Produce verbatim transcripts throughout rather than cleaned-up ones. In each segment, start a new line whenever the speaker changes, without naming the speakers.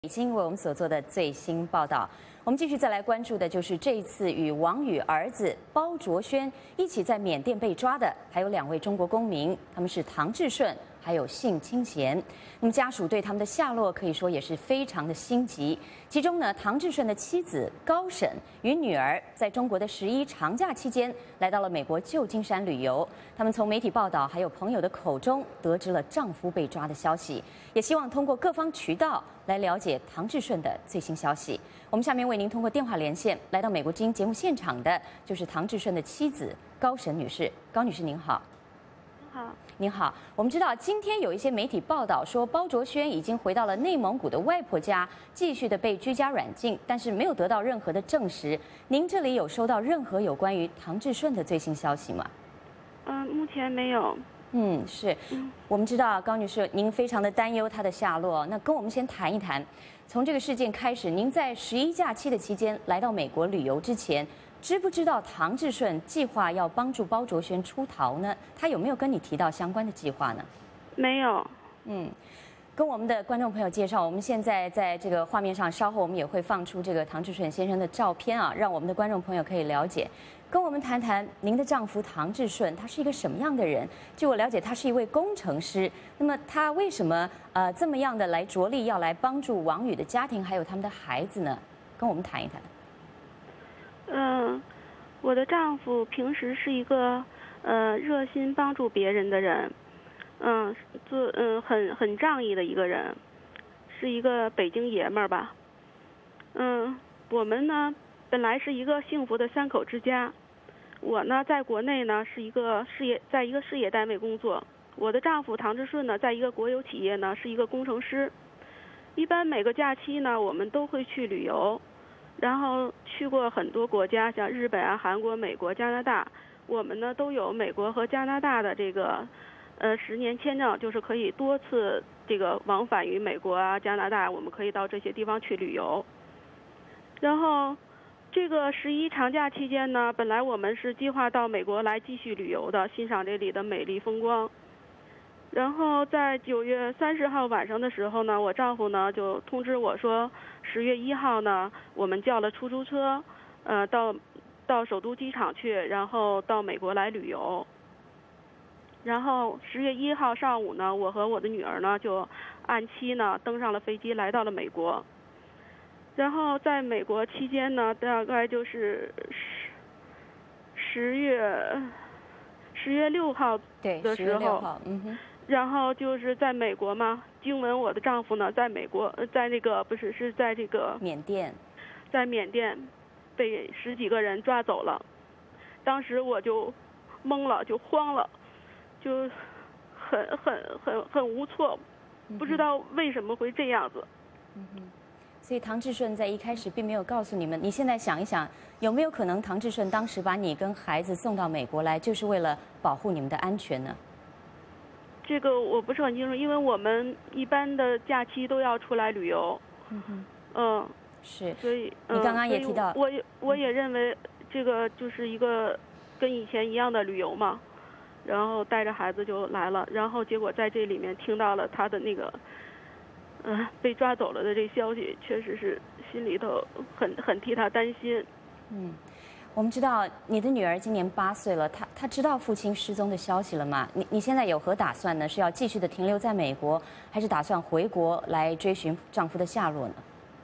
北京为我们所做的最新报道，我们继续再来关注的就是这一次与王宇儿子包卓轩一起在缅甸被抓的，还有两位中国公民，他们是唐志顺还有信清贤。那么家属对他们的下落可以说也是非常的心急。其中呢，唐志顺的妻子高婶与女儿在中国的十一长假期间来到了美国旧金山旅游。他们从媒体报道还有朋友的口中得知了丈夫被抓的消息，也希望通过各方渠道来了解唐志顺的最新消息。我们下面为您通过电话连线来到美国之音节目现场的就是唐志顺的妻子高婶女士。高女士您好。
好，
您好。我们知道今天有一些媒体报道说包卓轩已经回到了内蒙古的外婆家，继续的被居家软禁，但是没有得到任何的证实。您这里有收到任何有关于唐志顺的最新消息吗？
嗯、呃，目前没有。
嗯，是。我们知道高女士您非常的担忧他的下落，那跟我们先谈一谈，从这个事件开始，您在十一假期的期间来到美国旅游之前，知不知道唐志顺计划要帮助包卓轩出逃呢？他有没有跟你提到相关的计划呢？
没有。
嗯，跟我们的观众朋友介绍，我们现在在这个画面上，稍后我们也会放出这个唐志顺先生的照片啊，让我们的观众朋友可以了解。跟我们谈谈您的丈夫唐志顺，他是一个什么样的人？据我了解，他是一位工程师。那么他为什么呃这么样的来着力要来帮助王宇的家庭还有他们的孩子呢？跟我们谈一谈。
嗯、呃，我的丈夫平时是一个呃热心帮助别人的人，嗯、呃，做嗯、呃、很很仗义的一个人，是一个北京爷们儿吧。嗯、呃，我们呢本来是一个幸福的三口之家。我呢，在国内呢是一个事业，在一个事业单位工作。我的丈夫唐志顺呢，在一个国有企业呢是一个工程师。一般每个假期呢，我们都会去旅游，然后去过很多国家，像日本啊、韩国、美国、加拿大。我们呢都有美国和加拿大的这个呃十年签证，就是可以多次这个往返于美国啊、加拿大，我们可以到这些地方去旅游。然后这个十一长假期间呢，本来我们是计划到美国来继续旅游的，欣赏这里的美丽风光。然后在九月三十号晚上的时候呢，我丈夫呢就通知我说，十月一号呢，我们叫了出租车，呃，到到首都机场去，然后到美国来旅游。然后十月一号上午呢，我和我的女儿呢就按期呢登上了飞机，来到了美国。然后在美国期间呢，大概就是十十月十月六号的时候，
嗯哼，
然后就是在美国嘛，经闻我的丈夫呢，在美国，在那个不是是在这个
缅甸，
在缅甸被十几个人抓走了。当时我就懵了，就慌了，就很很很很无措，不知道为什么会这样子。
嗯哼。所以唐志顺在一开始并没有告诉你们。你现在想一想，有没有可能唐志顺当时把你跟孩子送到美国来，就是为了保护你们的安全呢？
这个我不是很清楚，因为我们一般的假期都要出来旅游。
嗯哼。
嗯，
是。
所以、
嗯、你刚刚也提到，
我也我也认为这个就是一个跟以前一样的旅游嘛，然后带着孩子就来了，然后结果在这里面听到了他的那个。嗯、呃，被抓走了的这消息，确实是心里头很很替他担心。
嗯，我们知道你的女儿今年八岁了，她她知道父亲失踪的消息了吗？你你现在有何打算呢？是要继续的停留在美国，还是打算回国来追寻丈夫的下落呢？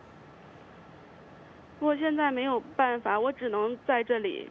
我现在没有办法，我只能在这里，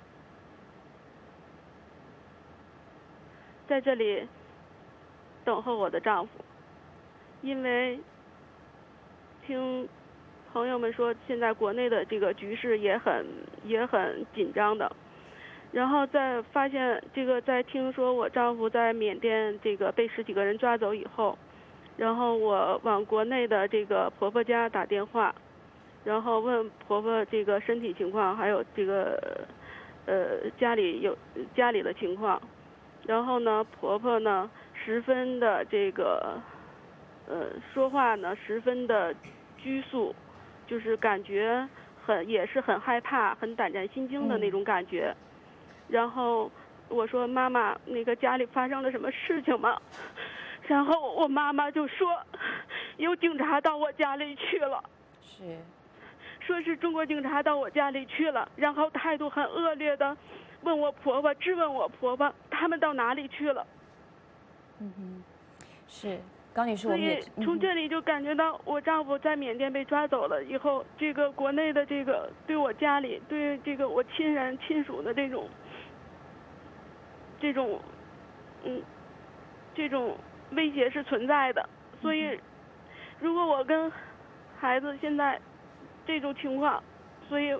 在这里等候我的丈夫。因为听朋友们说，现在国内的这个局势也很也很紧张的。然后在发现这个，在听说我丈夫在缅甸这个被十几个人抓走以后，然后我往国内的这个婆婆家打电话，然后问婆婆这个身体情况，还有这个呃家里有家里的情况。然后呢，婆婆呢十分的这个。呃，说话呢十分的拘束，就是感觉很也是很害怕、很胆战心惊的那种感觉。嗯、然后我说：“妈妈，那个家里发生了什么事情吗？”然后我妈妈就说：“ 有警察到我家里去了。
是。
说是中国警察到我家里去了，然后态度很恶劣的问我婆婆，质问我婆婆，他们到哪里去了？
嗯哼，是高女士，我
所
们也
以从这里就感觉到我丈夫在缅甸被抓走了以后，这个国内的这个对我家里对这个我亲人亲属的这种这种嗯这种威胁是存在的。所以如果我跟孩子现在这种情况，所以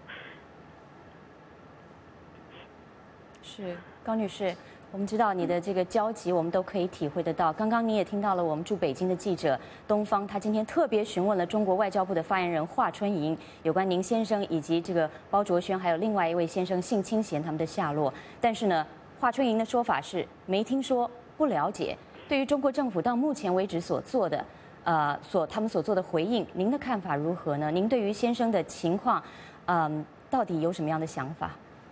是高女士，我们知道你的这个焦急，我们都可以体会得到。刚刚你也听到了，我们驻北京的记者东方，他今天特别询问了中国外交部的发言人华春莹有关宁先生以及这个包卓轩还有另外一位先生性侵嫌他们的下落。但是呢，华春莹的说法是没听说，不了解。对于中国政府到目前为止所做的。呃，所他们所做的回应，您的看法如何呢？您对于先生的情况，嗯，到底有什么样的想法？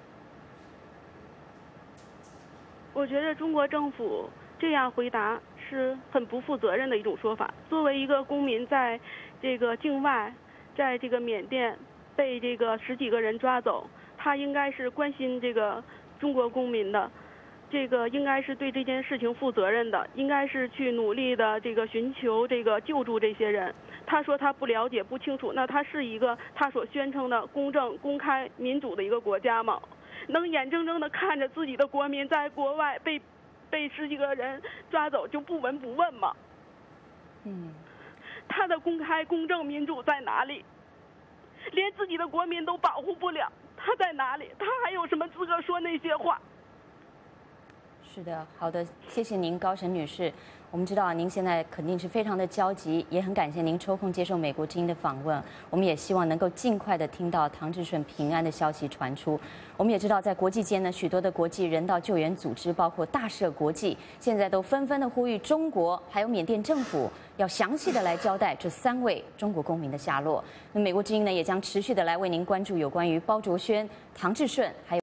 我觉得中国政府这样回答是很不负责任的一种说法。作为一个公民，在这个境外，在这个缅甸被这个十几个人抓走，他应该是关心这个中国公民的。这个应该是对这件事情负责任的，应该是去努力的这个寻求这个救助这些人。他说他不了解不清楚，那他是一个他所宣称的公正、公开、民主的一个国家吗？能眼睁睁的看着自己的国民在国外被被十几个人抓走就不闻不问吗？
嗯，
他的公开、公正、民主在哪里？连自己的国民都保护不了，他在哪里？他还有什么资格说那些话？
是的，好的，谢谢您，高沈女士。我们知道您现在肯定是非常的焦急，也很感谢您抽空接受美国之音的访问。我们也希望能够尽快的听到唐志顺平安的消息传出。我们也知道，在国际间呢，许多的国际人道救援组织，包括大赦国际，现在都纷纷的呼吁中国还有缅甸政府要详细的来交代这三位中国公民的下落。那美国之音呢，也将持续的来为您关注有关于包卓轩、唐志顺还有。